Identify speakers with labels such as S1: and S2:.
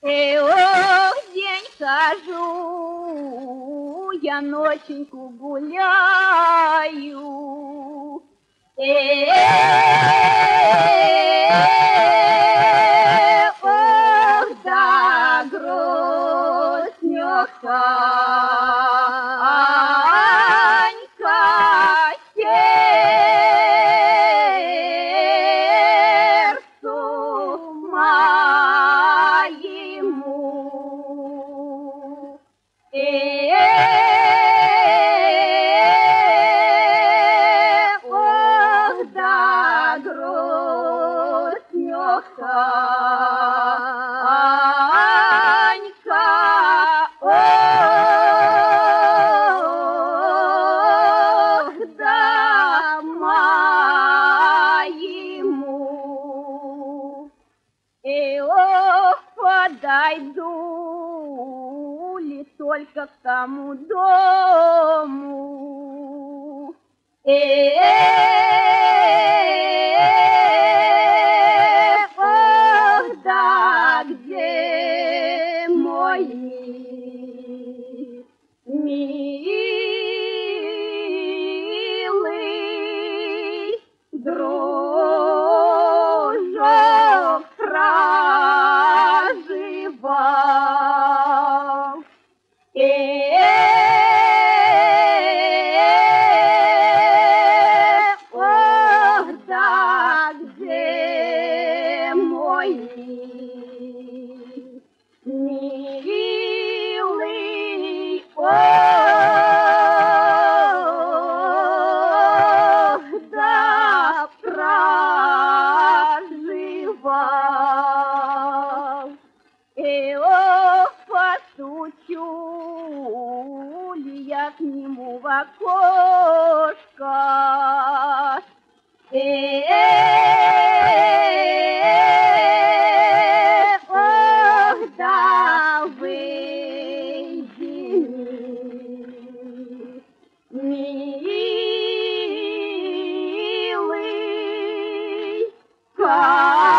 S1: Ох, день хожу, я ноченьку гуляю. Ох, да грустнёхонько сердцу моему. Ох, да грустнёхонько, ох, да моему. Ох, подойду ли только к тому дому. Ох, да где мой милый дружок проживал? Ох, да где мой милый, ох, да проживал? Ох, постучу ли я к нему в окошко? Ох, да выйди, милый,